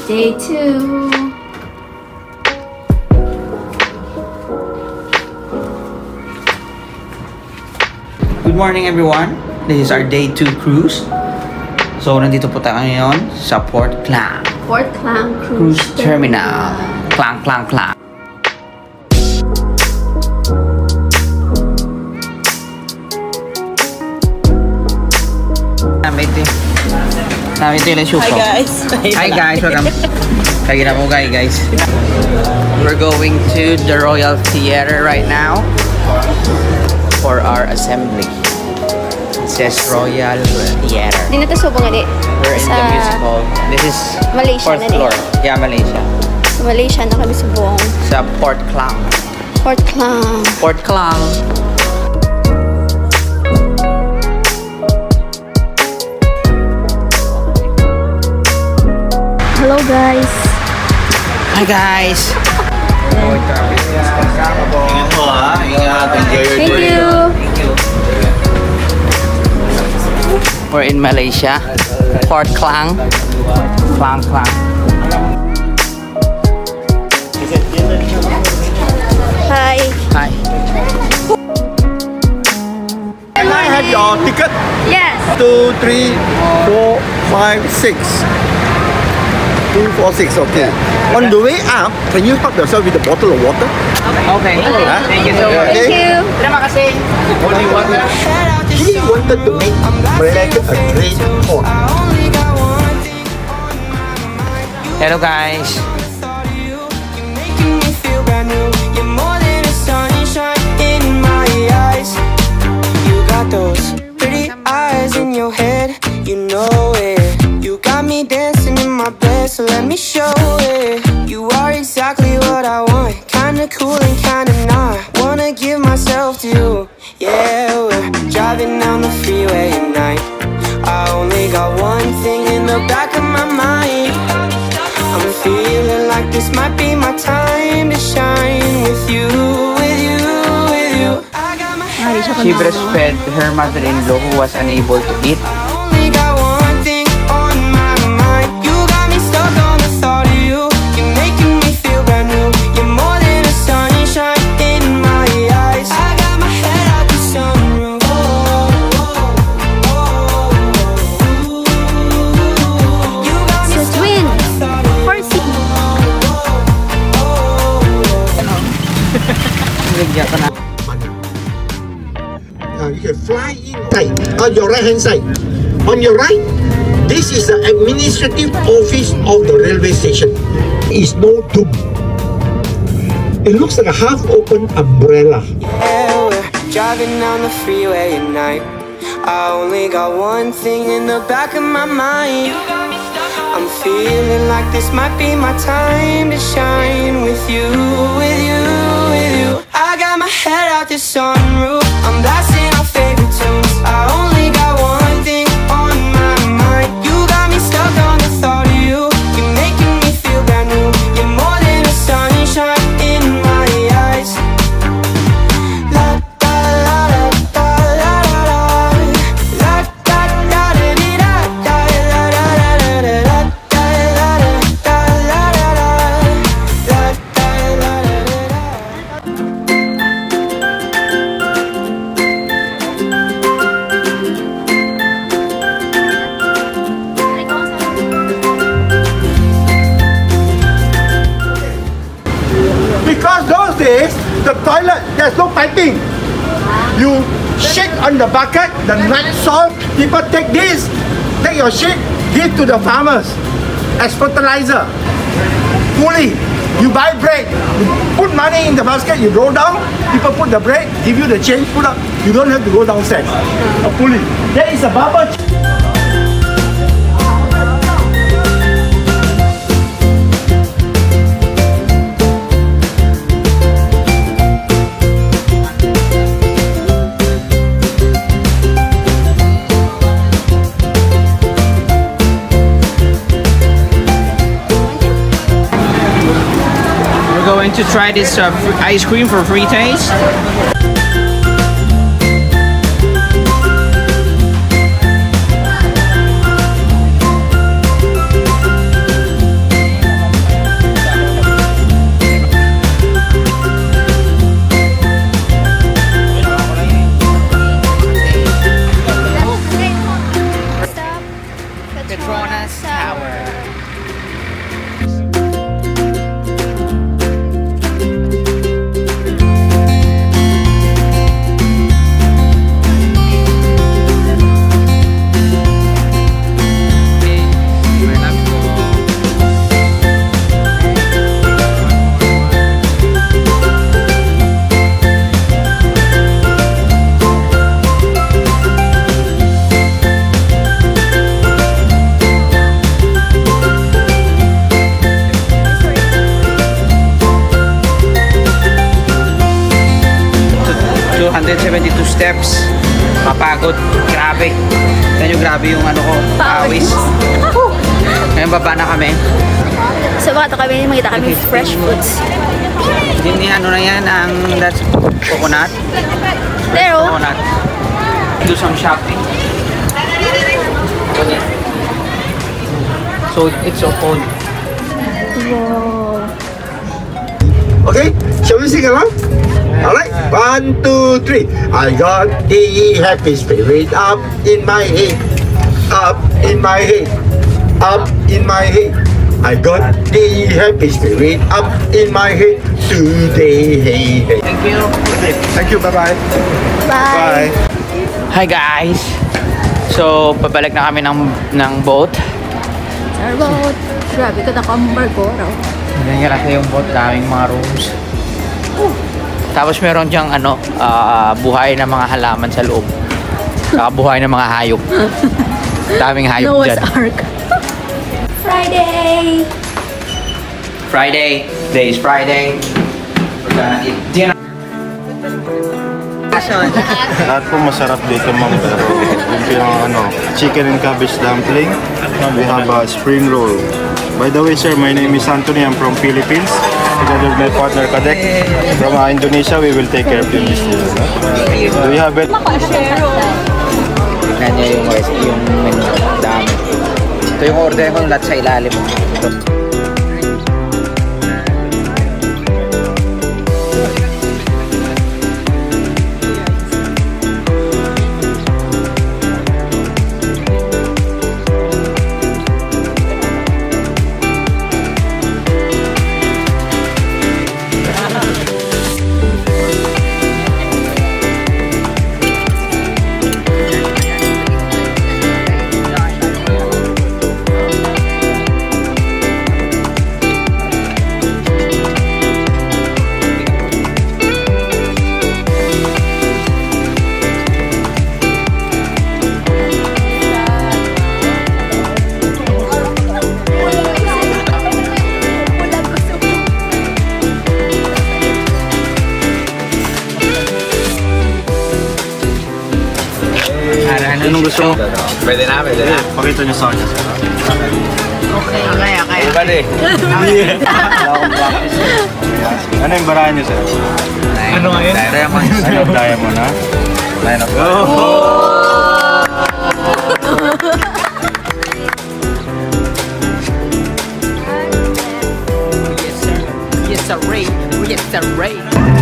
Day 2. Good morning everyone. This is our day 2 cruise. So nandito po tayo ngayon sa Port Klang. Port Klang Cruise Terminal. Klang, klang, klang. Hi guys. Hi guys, welcome. Kaya na po guys. We're going to the Royal Theater right now for our assembly. It says Royal Theater. Di na ito subong nga di. We're in the musical. This is Malaysia 4th floor. Yeah, Malaysia. Sa Malaysia na kami subong. Sa Port Klang. Port Klang. Port Klang. Hello guys. Hi guys. Thank you. We're in Malaysia. Port Klang. Klang, Klang. Hi. Hi. Can I have your ticket? Yes. 2, 3, 4, 5, 6. 2, 4, 6, okay. On the way up, can you help yourself with a bottle of water? Okay. Thank you so much. Thank you. Terima kasih. Only water. He wanted to make Malaysia a great port. Hello guys. Those pretty eyes in your head, you know it. You got me dancing in my bed, so let me show it. You are exactly what I want, kinda cool and kinda not. Wanna give myself to you, yeah. We're driving down the freeway at night. I only got one thing in the back of my mind. I'm feeling like this might be my time to shine with you, with you, with you. She breastfed her mother-in-law who was unable to eat. Only got one thing on my mind. You got me stuck on the thought of you. You're making me feel brand new. You're more than a sunshine in my eyes. I got my head out the sunroof. You got me It's a twin. Horsey. Nagyan ko na. You can fly inside on your right hand side. On your right, this is the administrative office of the railway station. There is no tube. It looks like a half-open umbrella. Yeah, we're driving down the freeway at night. I only got one thing in the back of my mind. I'm feeling like this might be my time to shine with you, with you, with you. I got my head out the sunroof. I'm blasting our favorite tunes. I only got one thing on my mind. You got me stuck on the thought of you. You're making me feel brand new. You're more than a sunshine in my eyes. La da la da da la da da. La da da da di da da la da da da da la da la da da la da da. La da la da da. Because those days, the toilet, there's no piping. You shake on the bucket, the night salt, people take this, take your shit, give to the farmers as fertilizer. Fully. You buy bread, you put money in the basket, you roll down, people put the bread, give you the change, put up. You don't have to go downstairs. Fully. There is a barber. Going to try this ice cream for free taste. Petronas Tower. Steps, mapagod, grabe. Tignan nyo, grabe yung ano ko, pawis. Ngayon baba na kami. So baka kami, makita kami fresh foods. Hindi ano na yan, ang that's coconut. Pero, Coconut. Do some shopping. So it's so cold. wow. Okay, shall we sing along? Alright, 1, 2, 3. I got the happy spirit up in my head, up in my head, up in my head. I got the happy spirit up in my head today. Hey, hey. Thank you. Okay, thank you. Bye bye. Bye. Hi guys. So pabalik na kami ng boat. Our boat. Grabe ka nakambar ko raw. Ganyan kasi yung boat, daming mga rooms. Tapos meron diyang ano, buhay na mga halaman sa loob. Saka buhay na mga hayop. Daming hayop Noah's dyan. Ark. Friday! Friday. Today is Friday. We're gonna eat dinner. Lahat po masarap dito, ma'am, pero yung pinang chicken and cabbage dumpling, we have a spring roll. By the way, sir, my name is Anthony. I'm from Philippines. Together with my partner Kadek from Indonesia, we will take care of you. Do you have it? Tignan niya yung menu. Dami. Ito yung order ko, lahat sa ilalim. Ito. Anong gusto mo? Pwede na. Pakita niyo sa akin. Okay. Bali. Ano yung barahan niyo, sir? Ano nga yun? Diamond. Ano diamond, ha? Line of Yes, sir. Yes, sir.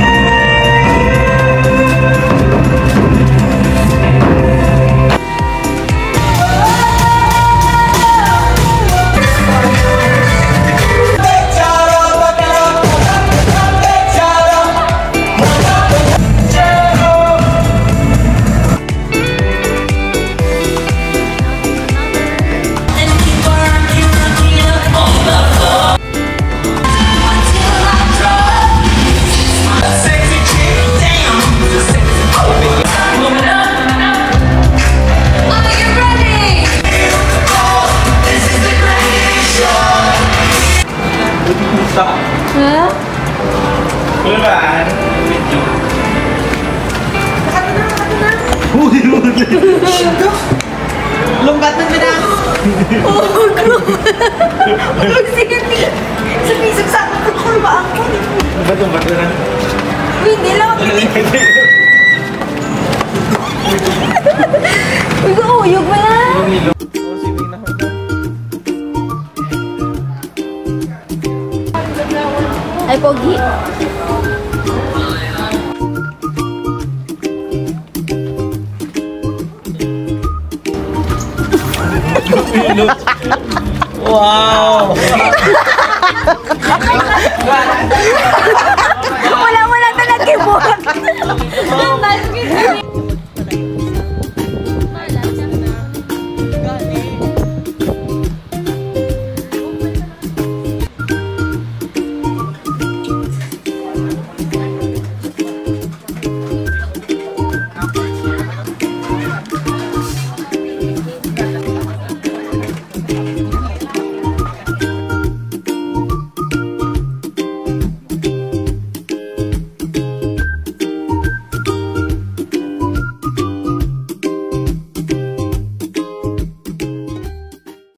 Lumbat na na. Oh, sige. Sabi-sag sa akin ko ba ako? Lumbat na. Hindi lang. Uyog mo lang. Ay, pogi. Wow! Wala na nagkibuhat.